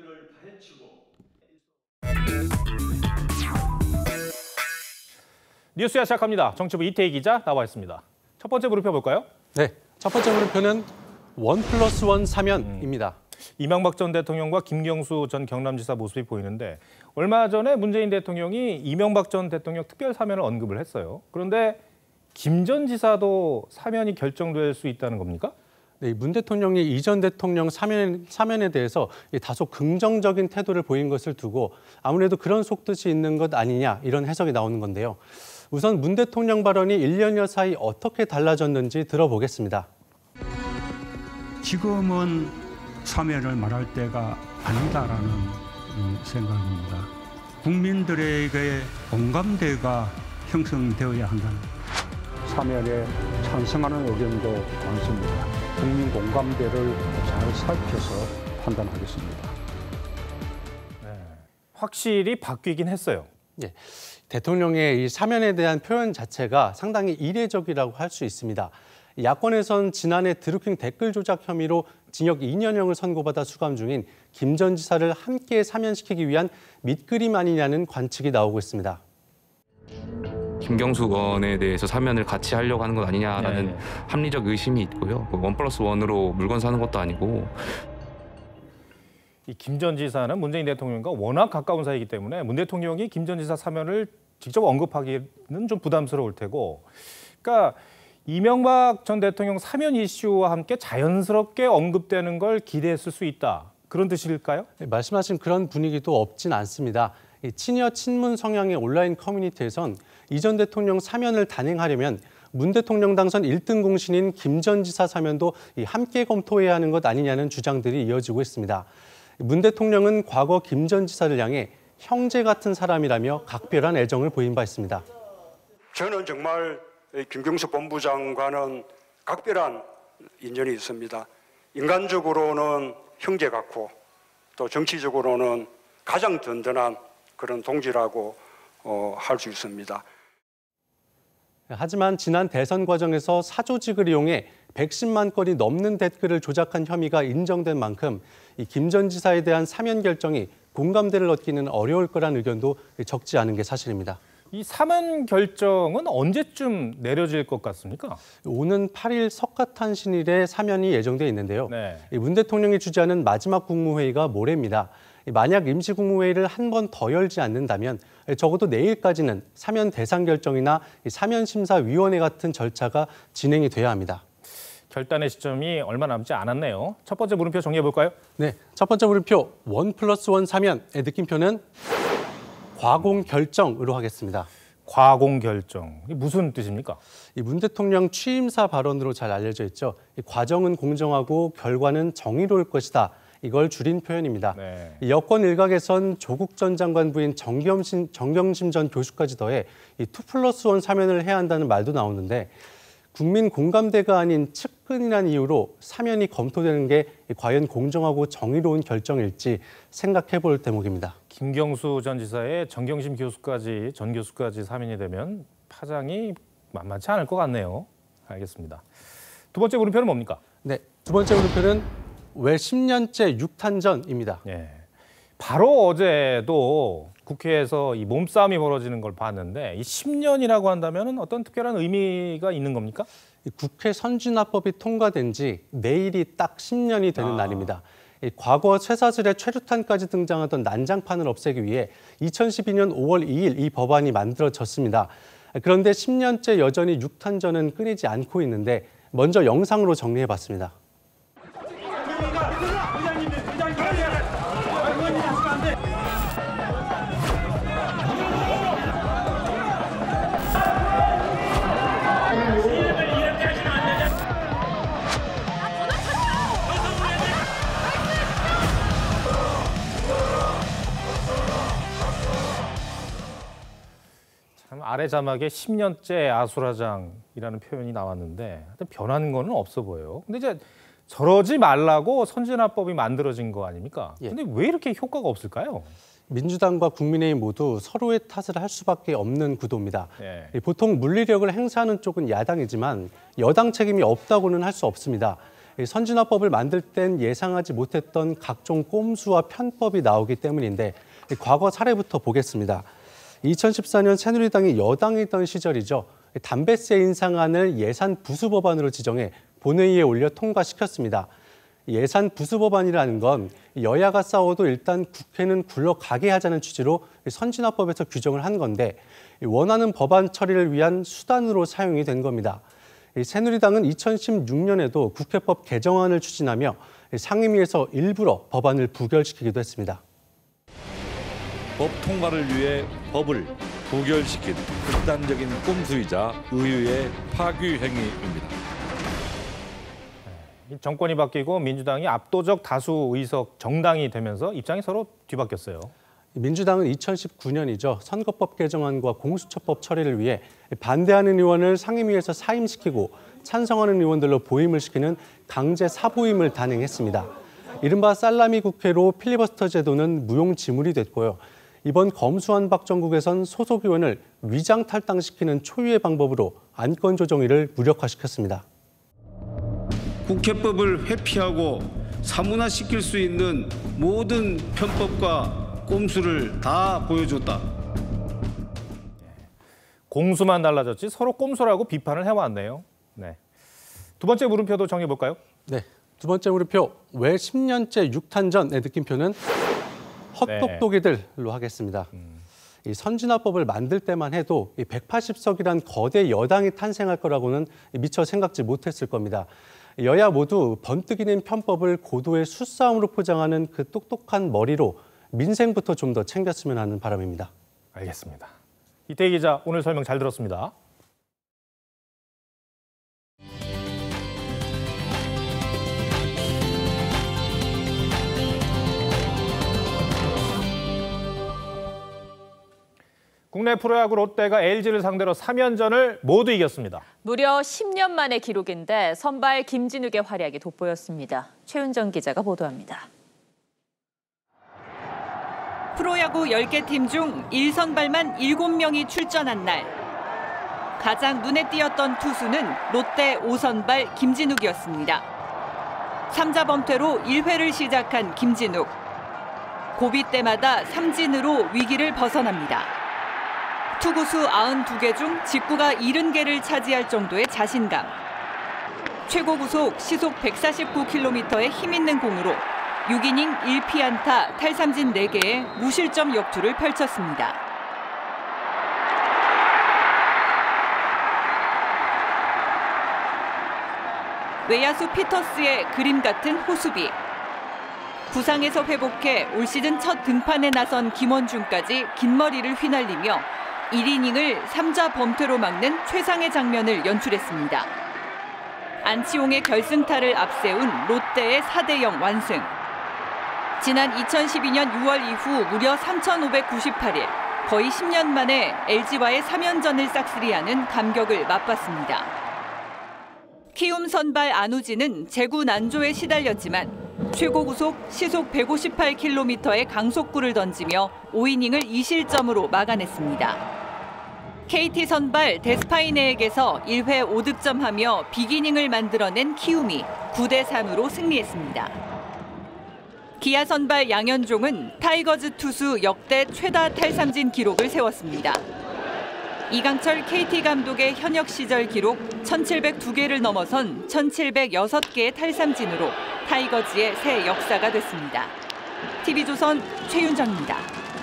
뉴스야 시작합니다. 정치부 이태희 기자 나와 있습니다. 첫 번째 물음표 볼까요? 네, 첫 번째 물음표는 원 플러스 원 사면입니다. 음. 이명박 전 대통령과 김경수 전 경남지사 모습이 보이는데 얼마 전에 문재인 대통령이 이명박 전 대통령 특별 사면을 언급을 했어요. 그런데 김 전 지사도 사면이 결정될 수 있다는 겁니까? 네, 문 대통령이 이 전 대통령 사면, 사면에 대해서 다소 긍정적인 태도를 보인 것을 두고 아무래도 그런 속뜻이 있는 것 아니냐 이런 해석이 나오는 건데요. 우선 문 대통령 발언이 일 년여 사이 어떻게 달라졌는지 들어보겠습니다. 지금은 사면을 말할 때가 아니다라는 생각입니다. 국민들에게 공감대가 형성되어야 한다는 사면에 찬성하는 의견도 많습니다. 국민 공감대를 잘 살펴서 판단하겠습니다. 네, 확실히 바뀌긴 했어요. 네, 대통령의 이 사면에 대한 표현 자체가 상당히 이례적이라고 할 수 있습니다. 야권에선 지난해 드루킹 댓글 조작 혐의로 징역 이 년형을 선고받아 수감 중인 김 전 지사를 함께 사면시키기 위한 밑그림 아니냐는 관측이 나오고 있습니다. 김경수 의원에 대해서 사면을 같이 하려고 하는 것 아니냐라는 네. 합리적 의심이 있고요. 원 플러스 원으로 물건 사는 것도 아니고. 이 김 전 지사는 문재인 대통령과 워낙 가까운 사이이기 때문에 문 대통령이 김 전 지사 사면을 직접 언급하기는 좀 부담스러울 테고. 그러니까 이명박 전 대통령 사면 이슈와 함께 자연스럽게 언급되는 걸 기대했을 수 있다. 그런 뜻일까요? 네, 말씀하신 그런 분위기도 없진 않습니다. 친여 친문 성향의 온라인 커뮤니티에선 이 전 대통령 사면을 단행하려면 문 대통령 당선 일 등 공신인 김 전 지사 사면도 함께 검토해야 하는 것 아니냐는 주장들이 이어지고 있습니다. 문 대통령은 과거 김 전 지사를 향해 형제 같은 사람이라며 각별한 애정을 보인 바 있습니다. 저는 정말 김경수 본부장과는 각별한 인연이 있습니다. 인간적으로는 형제 같고 또 정치적으로는 가장 든든한 그런 동지라고 어, 할 수 있습니다. 하지만 지난 대선 과정에서 사조직을 이용해 백십만 건이 넘는 댓글을 조작한 혐의가 인정된 만큼 이 김 전 지사에 대한 사면 결정이 공감대를 얻기는 어려울 거란 의견도 적지 않은 게 사실입니다. 이 사면 결정은 언제쯤 내려질 것 같습니까? 오는 팔 일 석가탄신일에 사면이 예정돼 있는데요. 네. 문 대통령이 주재하는 마지막 국무회의가 모레입니다. 만약 임시국무회의를 한 번 더 열지 않는다면 적어도 내일까지는 사면 대상 결정이나 사면심사위원회 같은 절차가 진행이 돼야 합니다. 결단의 시점이 얼마 남지 않았네요. 첫 번째 물음표 정리해 볼까요? 네, 첫 번째 물음표 원 플러스 원 사면의 느낌표는 과공 결정으로 하겠습니다. 과공 결정, 이게 무슨 뜻입니까? 이 문 대통령 취임사 발언으로 잘 알려져 있죠. 이 과정은 공정하고 결과는 정의로울 것이다. 이걸 줄인 표현입니다. 네. 여권 일각에선 조국 전 장관 부인 정경심, 정경심 전 교수까지 더해 이 투 플러스 원 사면을 해야 한다는 말도 나오는데 국민 공감대가 아닌 측근이라는 이유로 사면이 검토되는 게 과연 공정하고 정의로운 결정일지 생각해 볼 대목입니다. 김경수 전 지사의 정경심 교수까지, 전 교수까지 사면이 되면 파장이 만만치 않을 것 같네요. 알겠습니다. 두 번째 물음표는 뭡니까? 네, 두 번째 물음표는 왜 십 년째 육탄전입니다. 예. 바로 어제도 국회에서 이 몸싸움이 벌어지는 걸 봤는데 이 십 년이라고 한다면 어떤 특별한 의미가 있는 겁니까? 국회 선진화법이 통과된 지 내일이 딱 십 년이 되는 아. 날입니다. 과거 쇠사슬에 최루탄까지 등장하던 난장판을 없애기 위해 이천십이 년 오월 이일 이 법안이 만들어졌습니다. 그런데 십 년째 여전히 육탄전은 끊이지 않고 있는데 먼저 영상으로 정리해봤습니다. 아래 자막에 십 년째 아수라장이라는 표현이 나왔는데 변하는 거는 없어 보여요. 근데 이제 저러지 말라고 선진화법이 만들어진 거 아닙니까? 예. 근데 왜 이렇게 효과가 없을까요? 민주당과 국민의힘 모두 서로의 탓을 할 수밖에 없는 구도입니다. 예. 보통 물리력을 행사하는 쪽은 야당이지만 여당 책임이 없다고는 할 수 없습니다. 선진화법을 만들 땐 예상하지 못했던 각종 꼼수와 편법이 나오기 때문인데 과거 사례부터 보겠습니다. 이천십사 년 새누리당이 여당이던 시절이죠. 담배세 인상안을 예산 부수 법안으로 지정해 본회의에 올려 통과시켰습니다. 예산 부수 법안이라는 건 여야가 싸워도 일단 국회는 굴러가게 하자는 취지로 선진화법에서 규정을 한 건데 원하는 법안 처리를 위한 수단으로 사용이 된 겁니다. 새누리당은 이천십육 년에도 국회법 개정안을 추진하며 상임위에서 일부러 법안을 부결시키기도 했습니다. 법 통과를 위해 법을 부결시킨 극단적인 꼼수이자 의회의 파괴 행위입니다. 정권이 바뀌고 민주당이 압도적 다수 의석 정당이 되면서 입장이 서로 뒤바뀌었어요. 민주당은 이천십구 년이죠. 선거법 개정안과 공수처법 처리를 위해 반대하는 의원을 상임위에서 사임시키고 찬성하는 의원들로 보임을 시키는 강제 사보임을 단행했습니다. 이른바 살라미 국회로 필리버스터 제도는 무용지물이 됐고요. 이번 검수완 박정국에선 소속 의원을 위장 탈당시키는 초유의 방법으로 안건 조정위를 무력화시켰습니다. 국회법을 회피하고 사문화시킬 수 있는 모든 편법과 꼼수를 다 보여줬다. 공수만 달라졌지 서로 꼼수라고 비판을 해왔네요. 네. 두 번째 물음표도 정해볼까요? 네. 두 번째 물음표, 왜 십 년째 육탄전의 느낌표는 헛똑똑이들로 하겠습니다. 음. 이 선진화법을 만들 때만 해도 이 백팔십 석이란 거대 여당이 탄생할 거라고는 미처 생각지 못했을 겁니다. 여야 모두 번뜩이는 편법을 고도의 수싸움으로 포장하는 그 똑똑한 머리로 민생부터 좀 더 챙겼으면 하는 바람입니다. 알겠습니다. 이태희 기자, 오늘 설명 잘 들었습니다. 국내 프로야구 롯데가 엘지를 상대로 삼 연전을 모두 이겼습니다. 무려 십 년 만의 기록인데 선발 김진욱의 활약이 돋보였습니다. 최윤정 기자가 보도합니다. 프로야구 열 개 팀 중 일 선발만 일곱 명이 출전한 날. 가장 눈에 띄었던 투수는 롯데 오 선발 김진욱이었습니다. 삼자 범퇴로 일 회를 시작한 김진욱. 고비 때마다 삼진으로 위기를 벗어납니다. 투구수 구십이 개 중 직구가 칠십 개를 차지할 정도의 자신감. 최고 구속 시속 백사십구 킬로미터의 힘있는 공으로 육 이닝 일 피안타, 탈삼진 네 개의 무실점 역투를 펼쳤습니다. 외야수 피터스의 그림 같은 호수비. 부상에서 회복해 올 시즌 첫 등판에 나선 김원중까지 긴 머리를 휘날리며 일 이닝을 삼자 범퇴로 막는 최상의 장면을 연출했습니다. 안치홍의 결승타를 앞세운 롯데의 사 대 영 완승. 지난 이천십이 년 유월 이후 무려 삼천오백구십팔 일, 거의 십 년 만에 엘지와의 삼 연전을 싹쓸이하는 감격을 맛봤습니다. 키움 선발 안우진은 제구 난조에 시달렸지만 최고 구속 시속 백오십팔 킬로미터의 강속구를 던지며 오 이닝을 이 실점으로 막아냈습니다. 케이티 선발 데스파이네에게서 일 회 오 득점하며 비기닝을 만들어낸 키움이 구 대 삼으로 승리했습니다. 기아 선발 양현종은 타이거즈 투수 역대 최다 탈삼진 기록을 세웠습니다. 이강철 케이티 감독의 현역 시절 기록 천칠백이 개를 넘어선 천칠백육 개의 탈삼진으로 타이거즈의 새 역사가 됐습니다. 티비조선 최윤정입니다.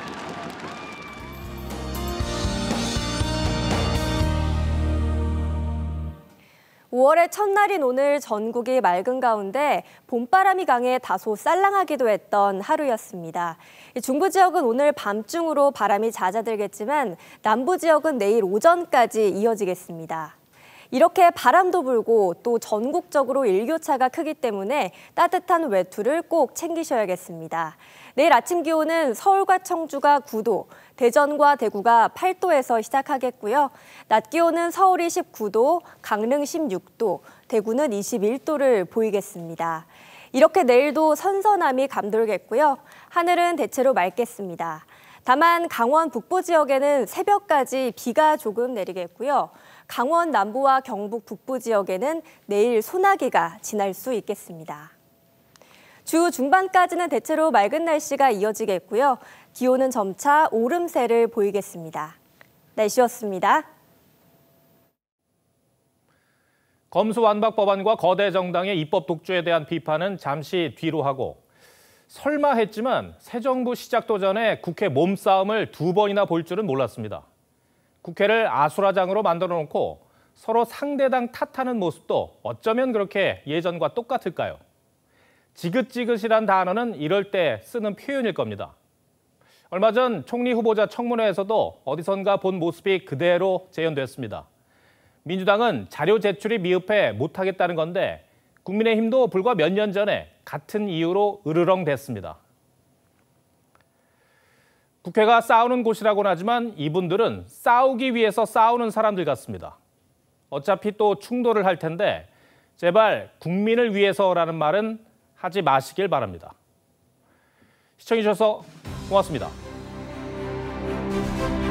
오월의 첫날인 오늘 전국이 맑은 가운데 봄바람이 강해 다소 쌀랑하기도 했던 하루였습니다. 중부 지역은 오늘 밤중으로 바람이 잦아들겠지만 남부 지역은 내일 오전까지 이어지겠습니다. 이렇게 바람도 불고 또 전국적으로 일교차가 크기 때문에 따뜻한 외투를 꼭 챙기셔야겠습니다. 내일 아침 기온은 서울과 청주가 구 도, 대전과 대구가 팔 도에서 시작하겠고요. 낮 기온은 서울이 십구 도, 강릉 십육 도, 대구는 이십일 도를 보이겠습니다. 이렇게 내일도 선선함이 감돌겠고요. 하늘은 대체로 맑겠습니다. 다만 강원 북부 지역에는 새벽까지 비가 조금 내리겠고요. 강원 남부와 경북 북부 지역에는 내일 소나기가 지날 수 있겠습니다. 주 중반까지는 대체로 맑은 날씨가 이어지겠고요. 기온은 점차 오름세를 보이겠습니다. 날씨였습니다. 검수완박 법안과 거대 정당의 입법 독주에 대한 비판은 잠시 뒤로 하고 설마 했지만 새 정부 시작도 전에 국회 몸싸움을 두 번이나 볼 줄은 몰랐습니다. 국회를 아수라장으로 만들어 놓고 서로 상대당 탓하는 모습도 어쩌면 그렇게 예전과 똑같을까요? 지긋지긋이란 단어는 이럴 때 쓰는 표현일 겁니다. 얼마 전 총리 후보자 청문회에서도 어디선가 본 모습이 그대로 재현됐습니다. 민주당은 자료 제출이 미흡해 못하겠다는 건데 국민의힘도 불과 몇 년 전에 같은 이유로 으르렁댔습니다. 국회가 싸우는 곳이라고는 하지만 이분들은 싸우기 위해서 싸우는 사람들 같습니다. 어차피 또 충돌을 할 텐데 제발 국민을 위해서라는 말은 하지 마시길 바랍니다. 시청해주셔서 고맙습니다.